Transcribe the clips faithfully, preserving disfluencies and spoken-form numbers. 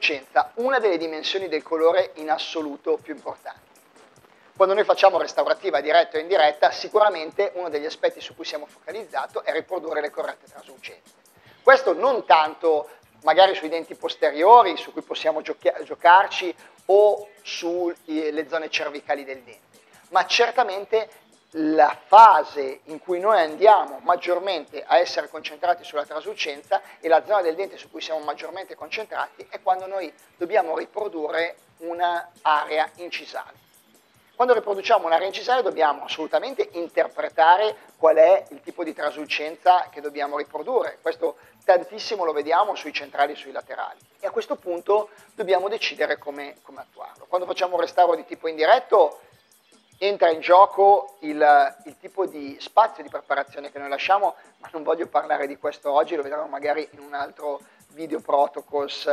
traslucenza una delle dimensioni del colore in assoluto più importanti. Quando noi facciamo restaurativa diretta o indiretta, sicuramente uno degli aspetti su cui siamo focalizzati è riprodurre le corrette traslucenze. Questo non tanto magari sui denti posteriori, su cui possiamo giocarci, o sulle zone cervicali del dente, ma certamente la fase in cui noi andiamo maggiormente a essere concentrati sulla traslucenza e la zona del dente su cui siamo maggiormente concentrati è quando noi dobbiamo riprodurre un'area incisale. Quando riproduciamo un'area incisale dobbiamo assolutamente interpretare qual è il tipo di traslucenza che dobbiamo riprodurre. Questo tantissimo lo vediamo sui centrali e sui laterali. E a questo punto dobbiamo decidere come, come attuarlo. Quando facciamo un restauro di tipo indiretto entra in gioco il, il tipo di spazio di preparazione che noi lasciamo, ma non voglio parlare di questo oggi, lo vedremo magari in un altro video protocols.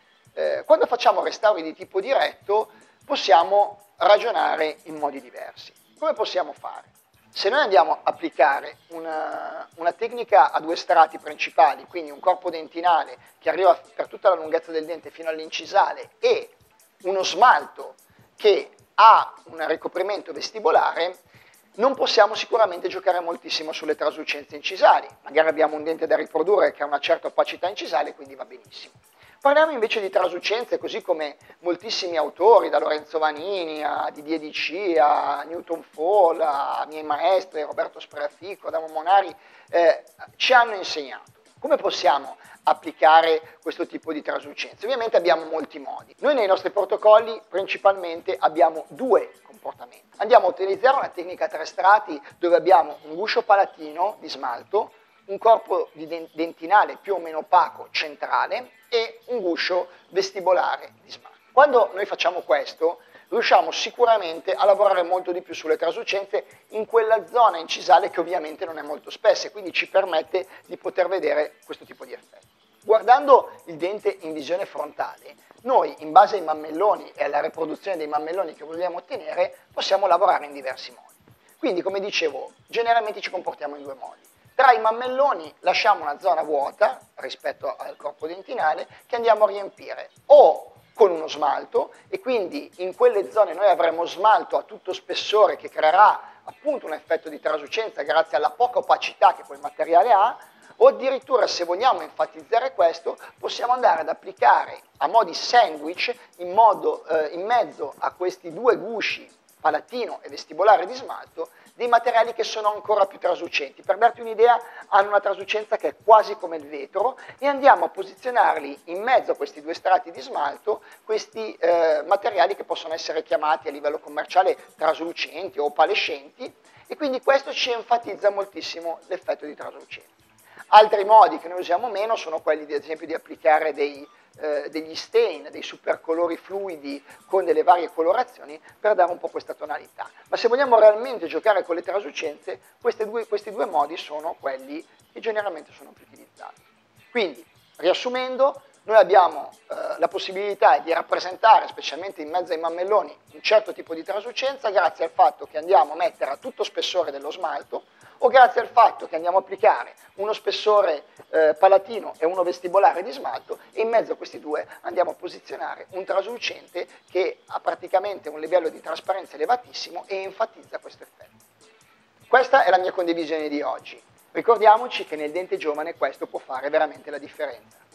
Eh, quando facciamo restauri di tipo diretto possiamo ragionare in modi diversi. Come possiamo fare? Se noi andiamo a applicare una, una tecnica a due strati principali, quindi un corpo dentinale che arriva per tutta la lunghezza del dente fino all'incisale e uno smalto che ha un ricoprimento vestibolare, non possiamo sicuramente giocare moltissimo sulle traslucenze incisali. Magari abbiamo un dente da riprodurre che ha una certa opacità incisale, quindi va benissimo. Parliamo invece di traslucenze, così come moltissimi autori, da Lorenzo Vanini a Didier Dici, a Newton Fall, a miei maestri, Roberto Spreafico, Adamo Monari, eh, ci hanno insegnato. Come possiamo applicare questo tipo di traslucenze? Ovviamente abbiamo molti modi. Noi nei nostri protocolli principalmente abbiamo due comportamenti. Andiamo a utilizzare una tecnica a tre strati dove abbiamo un guscio palatino di smalto, un corpo di dentinale più o meno opaco centrale e un guscio vestibolare di smalto. Quando noi facciamo questo, riusciamo sicuramente a lavorare molto di più sulle traslucenze in quella zona incisale che ovviamente non è molto spessa e quindi ci permette di poter vedere questo tipo di effetto. Guardando il dente in visione frontale, noi in base ai mammelloni e alla riproduzione dei mammelloni che vogliamo ottenere, possiamo lavorare in diversi modi. Quindi, come dicevo, generalmente ci comportiamo in due modi. Tra i mammelloni lasciamo una zona vuota rispetto al corpo dentinale che andiamo a riempire o con uno smalto e quindi in quelle zone noi avremo smalto a tutto spessore che creerà appunto un effetto di traslucenza grazie alla poca opacità che quel materiale ha, o addirittura se vogliamo enfatizzare questo possiamo andare ad applicare a mo' di sandwich in, modo, eh, in mezzo a questi due gusci palatino e vestibolare di smalto dei materiali che sono ancora più traslucenti. Per darti un'idea, hanno una traslucenza che è quasi come il vetro e andiamo a posizionarli in mezzo a questi due strati di smalto, questi eh, materiali che possono essere chiamati a livello commerciale traslucenti o opalescenti e quindi questo ci enfatizza moltissimo l'effetto di traslucenza. Altri modi che noi usiamo meno sono quelli, ad esempio, di applicare dei, eh, degli stain, dei supercolori fluidi con delle varie colorazioni per dare un po' questa tonalità. Ma se vogliamo realmente giocare con le traslucenze, due, questi due modi sono quelli che generalmente sono più utilizzati. Quindi, riassumendo, noi abbiamo eh, la possibilità di rappresentare, specialmente in mezzo ai mammelloni, un certo tipo di traslucenza grazie al fatto che andiamo a mettere a tutto spessore dello smalto o grazie al fatto che andiamo a applicare uno spessore eh, palatino e uno vestibolare di smalto e in mezzo a questi due andiamo a posizionare un traslucente che ha praticamente un livello di trasparenza elevatissimo e enfatizza questo effetto. Questa è la mia condivisione di oggi. Ricordiamoci che nel dente giovane questo può fare veramente la differenza.